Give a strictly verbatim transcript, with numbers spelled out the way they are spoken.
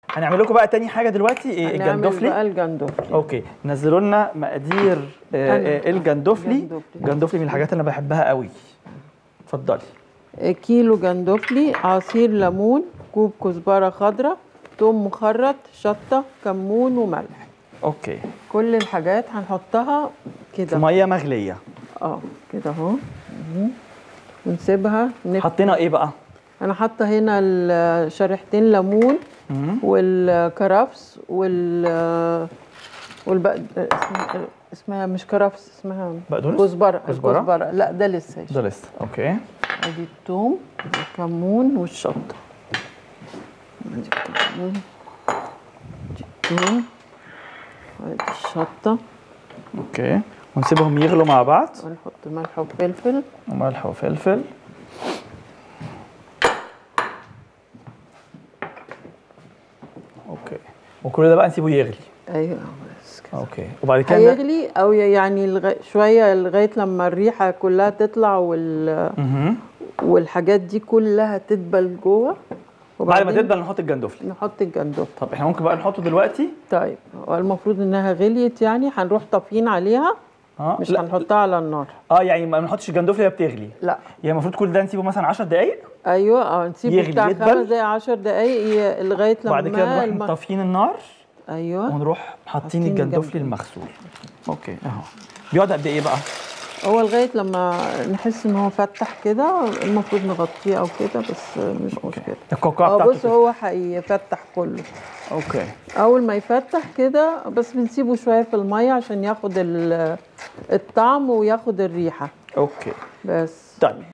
هنعمل لكم بقى تاني حاجه دلوقتي ايه؟ الجندوفلي. بقى الجندوفلي. اوكي، نزلوا لنا مقادير آه الجندوفلي. الجندوفلي من الحاجات اللي انا بحبها قوي. اتفضلي. كيلو جندوفلي، عصير ليمون، كوب كزبره خضراء، ثوم مخرط، شطه، كمون وملح. اوكي، كل الحاجات هنحطها كده في ميه مغليه. اه كده اهو، ونسيبها. حطينا ايه بقى؟ انا حاطه هنا شريحتين ليمون والكرفس وال والبق... اسمها اسمها مش كرفس، اسمها بقدونس، كزبره. كزبره لا ده لسه ده لسه. اوكي، ادي الثوم والكمون والشطه. ادي الكمون، ادي الثوم، ادي الشطه. اوكي، ونسيبهم يغلوا مع بعض. ونحط ملح وفلفل. وملح وفلفل. اوكي، وكل ده بقى نسيبه يغلي. ايوه بس كده. اوكي، وبعد كده هيغلي او يعني لغ... شويه لغايه لما الريحه كلها تطلع وال مه. والحاجات دي كلها تدبل جوه. بعد ما تدبل نحط الجندوفلي. نحط الجندوفلي. طب احنا ممكن بقى نحطه دلوقتي؟ طيب، هو المفروض انها غليت يعني هنروح طافيين عليها. اه مش لا. هنحطها على النار. اه يعني ما نحطش الجندوفلي وهي بتغلي. لا، يعني المفروض كل ده نسيبه مثلا عشر دقايق. ايوه، اه نسيبه بتاع خمس دقايق عشر دقايق لغايه لما بعد كده نروح الم... طافيين النار. ايوه، ونروح حاطين الجندوفلي المغسول. اوكي اهو. بيقعد قد ايه بقى؟ هو لغايه لما نحس ان هو فتح كده المفروض نغطيه او كده، بس مش أوكي. مشكله. القوقعه بتاعته بص هو هيفتح كله. اوكي، اول ما يفتح كده بس بنسيبه شويه في الميه عشان ياخد الطعم وياخد الريحه. اوكي بس. طيب